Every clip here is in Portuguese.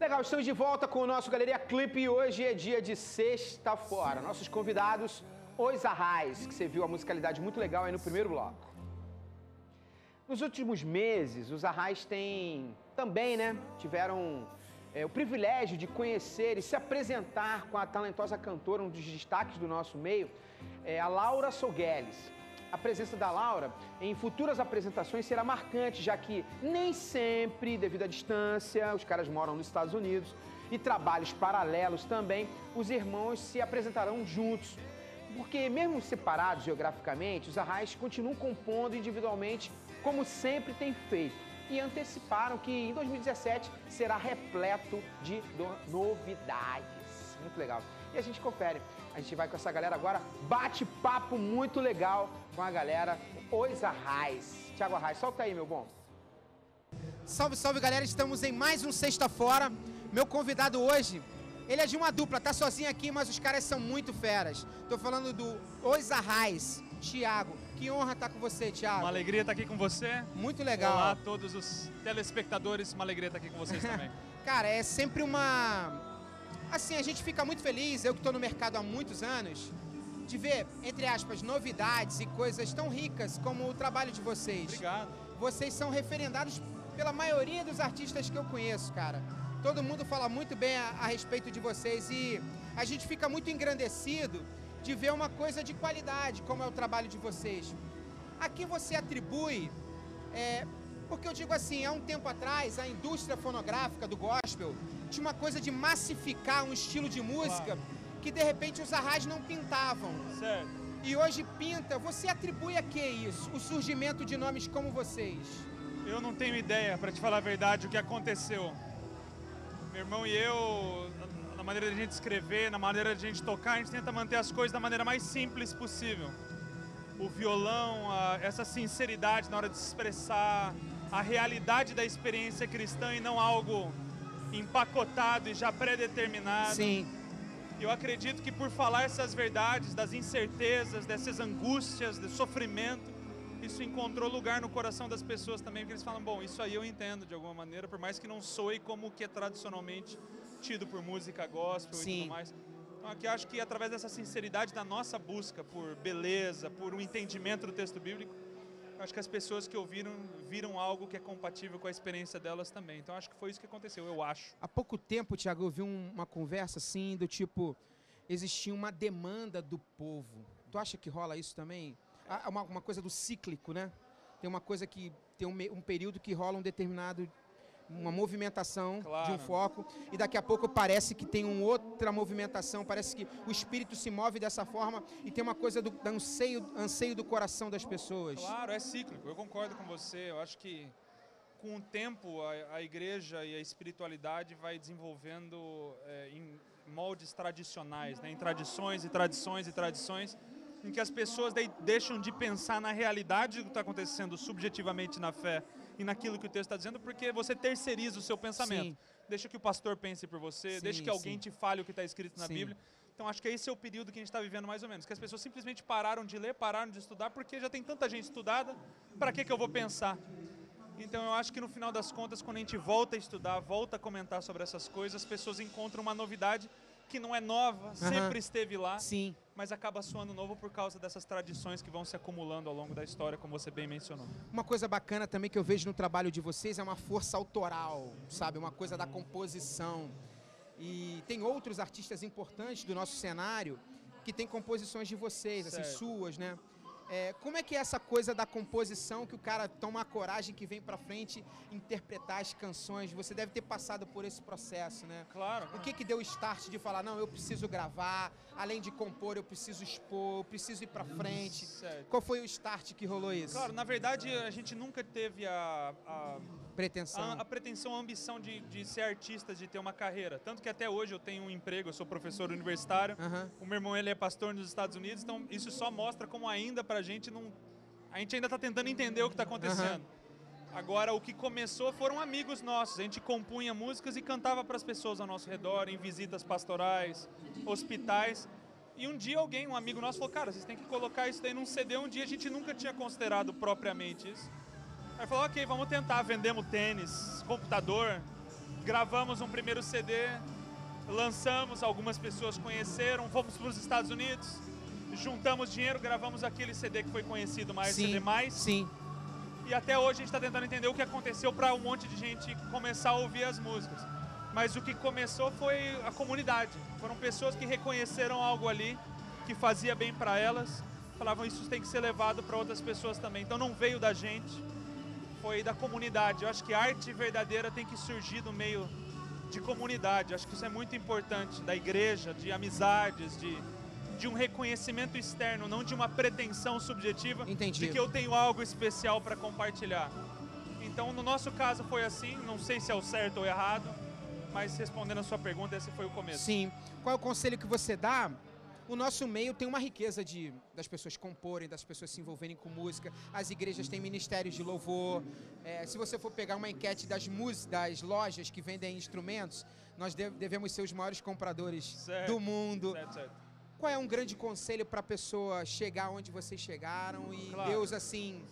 legal, estamos de volta com o nosso Galeria Clipe e hoje é dia de sexta-feira. Nossos convidados, Os Arrais, que você viu a musicalidade muito legal aí no primeiro bloco. Nos últimos meses, os Arrais também, tiveram o privilégio de conhecer e se apresentar com a talentosa cantora, um dos destaques do nosso meio, a Laura Sougueles. A presença da Laura em futuras apresentações será marcante, já que nem sempre, devido à distância, os caras moram nos Estados Unidos e trabalhos paralelos também, os irmãos se apresentarão juntos. Porque mesmo separados geograficamente, os Arrais continuam compondo individualmente, como sempre tem feito. E anteciparam que em 2017 será repleto de novidades. Muito legal. E a gente confere. A gente vai com essa galera agora, bate-papo muito legal com a galera, Os Arrais. Thiago Arrais, solta aí, meu bom. Salve, salve, galera. Estamos em mais um Sexta Fora. Meu convidado hoje, ele é de uma dupla, tá sozinho aqui, mas os caras são muito feras. Tô falando do Os Arrais, Thiago. Que honra estar com você, Thiago. Uma alegria estar aqui com você. Muito legal. Olá a todos os telespectadores, uma alegria estar aqui com vocês também. Cara, é sempre uma... Assim, a gente fica muito feliz, eu que estou no mercado há muitos anos, de ver, entre aspas, novidades e coisas tão ricas como o trabalho de vocês. Obrigado. Vocês são referendados pela maioria dos artistas que eu conheço, cara. Todo mundo fala muito bem a respeito de vocês e a gente fica muito engrandecido de ver uma coisa de qualidade, como é o trabalho de vocês. Aqui você atribui, porque eu digo assim, há um tempo atrás, a indústria fonográfica do gospel tinha uma coisa de massificar um estilo de música que de repente os Arrais não pintavam. Certo. E hoje pinta. Você atribui a que isso? O surgimento de nomes como vocês? Eu não tenho ideia, para te falar a verdade, o que aconteceu. Meu irmão e eu, na maneira de a gente escrever, na maneira de a gente tocar, a gente tenta manter as coisas da maneira mais simples possível. O violão, essa sinceridade na hora de se expressar, a realidade da experiência cristã e não algo empacotado e já pré-determinado. Sim. Eu acredito que por falar essas verdades, das incertezas, dessas angústias, do sofrimento, isso encontrou lugar no coração das pessoas também, porque eles falam, bom, isso aí eu entendo de alguma maneira, por mais que não soe como o que é tradicionalmente tido por música gospel. Sim. E tudo mais. Então aqui acho que através dessa sinceridade da nossa busca por beleza, por um entendimento do texto bíblico, acho que as pessoas que ouviram, viram algo que é compatível com a experiência delas também. Então acho que foi isso que aconteceu, eu acho. Há pouco tempo, Thiago, eu vi uma conversa assim, do tipo, existia uma demanda do povo. Tu acha que rola isso também? Uma coisa do cíclico, né? Tem uma coisa que tem um período que rola uma movimentação, claro, de um foco, e daqui a pouco parece que tem uma outra movimentação, parece que o espírito se move dessa forma e tem uma coisa do anseio do coração das pessoas. Claro, é cíclico, eu concordo com você. Eu acho que com o tempo a igreja e a espiritualidade vai desenvolvendo em moldes tradicionais, né? Em tradições e tradições e tradições, em que as pessoas daí deixam de pensar na realidade do que está acontecendo subjetivamente na fé e naquilo que o texto está dizendo, porque você terceiriza o seu pensamento. Sim. Deixa que o pastor pense por você, sim, deixa que alguém te fale o que está escrito na Bíblia. Então acho que esse é o período que a gente está vivendo mais ou menos, que as pessoas simplesmente pararam de ler, pararam de estudar, porque já tem tanta gente estudada, para que eu vou pensar? Então eu acho que no final das contas, quando a gente volta a estudar, volta a comentar sobre essas coisas, as pessoas encontram uma novidade que não é nova, sempre esteve lá, sim, mas acaba soando novo por causa dessas tradições que vão se acumulando ao longo da história, como você bem mencionou. Uma coisa bacana também que eu vejo no trabalho de vocês é uma força autoral, sabe? Uma coisa da composição. E tem outros artistas importantes do nosso cenário que tem composições de vocês, certo, assim, suas, né? Como é que é essa coisa da composição, que o cara toma a coragem que vem pra frente interpretar as canções? Você deve ter passado por esse processo, né? Claro. O que deu o start de falar, não, eu preciso gravar, além de compor, eu preciso expor, eu preciso ir pra frente? Certo. Qual foi o start que rolou isso? Claro, na verdade, a gente nunca teve a pretensão, a ambição de ser artista, de ter uma carreira. Tanto que até hoje eu tenho um emprego, eu sou professor universitário, o meu irmão ele é pastor nos Estados Unidos, então isso só mostra como ainda pra gente não... A gente ainda está tentando entender o que está acontecendo. Agora, o que começou foram amigos nossos. A gente compunha músicas e cantava para as pessoas ao nosso redor, em visitas pastorais, hospitais. E um dia um amigo nosso falou, cara, vocês têm que colocar isso daí num CD. Um dia a gente nunca tinha considerado propriamente isso. Aí falou, ok, vamos tentar. Vendemos tênis, computador, gravamos um primeiro CD, lançamos, algumas pessoas conheceram, fomos para os Estados Unidos, juntamos dinheiro, gravamos aquele CD que foi conhecido mais, Sim, CD mais. sim. E até hoje a gente está tentando entender o que aconteceu para um monte de gente começar a ouvir as músicas. Mas o que começou foi a comunidade. Foram pessoas que reconheceram algo ali que fazia bem para elas. Falavam, isso tem que ser levado para outras pessoas também. Então não veio da gente, foi da comunidade. Eu acho que a arte verdadeira tem que surgir do meio de comunidade. Eu acho que isso é muito importante, da igreja, de amizades, de um reconhecimento externo, não de uma pretensão subjetiva. Entendi. De que eu tenho algo especial para compartilhar. Então, no nosso caso foi assim, não sei se é o certo ou errado, mas respondendo a sua pergunta, esse foi o começo. Sim. Qual é o conselho que você dá? O nosso meio tem uma riqueza das pessoas comporem, das pessoas se envolverem com música. As igrejas têm ministérios de louvor. Se você for pegar uma enquete das lojas que vendem instrumentos, nós devemos ser os maiores compradores do mundo. Certo. Qual é um grande conselho para a pessoa chegar onde vocês chegaram e Claro. Deus, assim,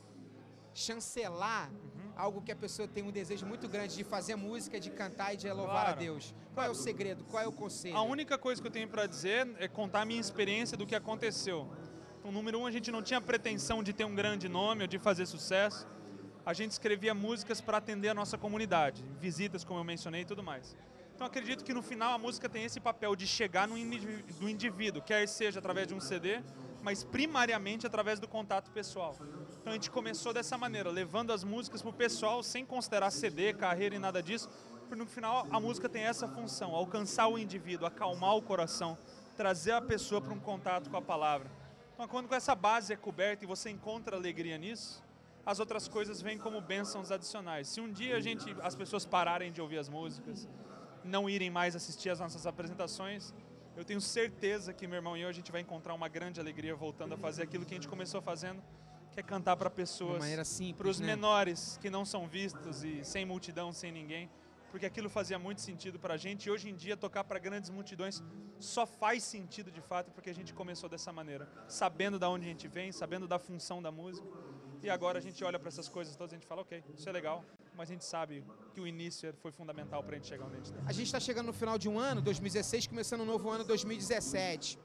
chancelar algo que a pessoa tem um desejo muito grande de fazer música, de cantar e de louvar Claro. a Deus? Qual é o segredo? Qual é o conselho? A única coisa que eu tenho para dizer é contar a minha experiência do que aconteceu. Então, número 1, a gente não tinha pretensão de ter um grande nome ou de fazer sucesso. A gente escrevia músicas para atender a nossa comunidade, visitas, como eu mencionei, e tudo mais. Então, acredito que no final a música tem esse papel de chegar no indivíduo, quer seja através de um CD, mas primariamente através do contato pessoal. Então, a gente começou dessa maneira, levando as músicas para o pessoal, sem considerar CD, carreira e nada disso, porque no final a música tem essa função, alcançar o indivíduo, acalmar o coração, trazer a pessoa para um contato com a palavra. Então, quando essa base é coberta e você encontra alegria nisso, as outras coisas vêm como bênçãos adicionais. Se um dia as pessoas pararem de ouvir as músicas, não irem mais assistir às nossas apresentações, eu tenho certeza que meu irmão e eu, a gente vai encontrar uma grande alegria voltando a fazer aquilo que a gente começou fazendo, que é cantar para pessoas, De uma maneira simples, para os né? menores que não são vistos e sem multidão, sem ninguém, porque aquilo fazia muito sentido para a gente e hoje em dia tocar para grandes multidões só faz sentido de fato porque a gente começou dessa maneira, sabendo de onde a gente vem, sabendo da função da música e agora a gente olha para essas coisas todas e a gente fala, ok, isso é legal, mas a gente sabe que o início foi fundamental para a gente chegar onde a gente está. A gente está chegando no final de um ano, 2016, começando um novo ano, 2017.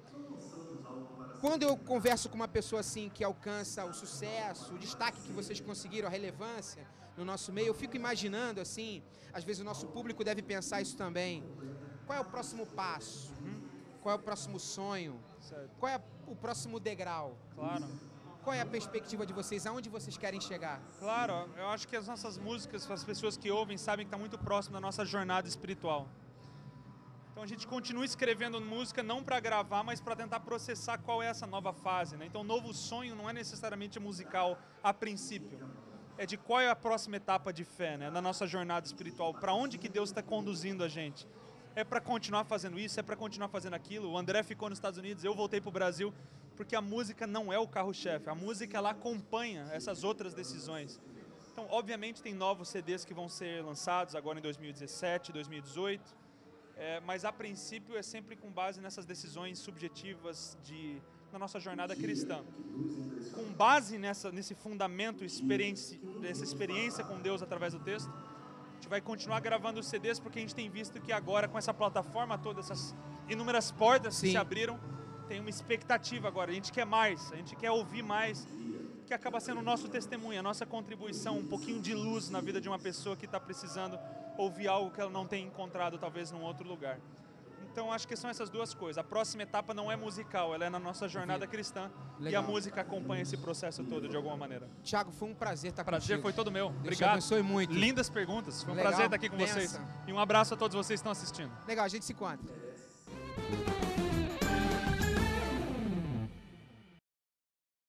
Quando eu converso com uma pessoa assim que alcança o sucesso, o destaque que vocês conseguiram, a relevância no nosso meio, eu fico imaginando assim, às vezes o nosso público deve pensar isso também. Qual é o próximo passo? Qual é o próximo sonho? Certo. Qual é o próximo degrau? Claro. Qual é a perspectiva de vocês? Aonde vocês querem chegar? Claro, eu acho que as nossas músicas, as pessoas que ouvem, sabem que está muito próximo da nossa jornada espiritual. Então a gente continua escrevendo música não para gravar, mas para tentar processar qual é essa nova fase, né? Então o novo sonho não é necessariamente musical a princípio. É de qual é a próxima etapa de fé, né? Na nossa jornada espiritual. Para onde que Deus está conduzindo a gente? É para continuar fazendo isso? É para continuar fazendo aquilo? O André ficou nos Estados Unidos, eu voltei para o Brasil, porque a música não é o carro-chefe. A música, ela acompanha essas outras decisões. Então, obviamente, tem novos CDs que vão ser lançados agora em 2017, 2018. Mas, a princípio, é sempre com base nessas decisões subjetivas na nossa jornada cristã. Com base nesse fundamento, dessa experiência com Deus através do texto, a gente vai continuar gravando os CDs, porque a gente tem visto que agora, com essa plataforma toda, essas inúmeras portas que se abriram, tem uma expectativa agora, a gente quer mais, a gente quer ouvir mais, que acaba sendo o nosso testemunho, a nossa contribuição, um pouquinho de luz na vida de uma pessoa que está precisando ouvir algo que ela não tem encontrado talvez num outro lugar. Então acho que são essas duas coisas, a próxima etapa não é musical, ela é na nossa jornada cristã. Legal. E a música acompanha esse processo todo de alguma maneira. Thiago, foi um prazer estar contigo. Prazer foi todo meu, Deus te obrigado. abençoe muito. Lindas perguntas, foi um Legal, prazer estar aqui com benção. vocês. E um abraço a todos vocês que estão assistindo. Legal, a gente se encontra.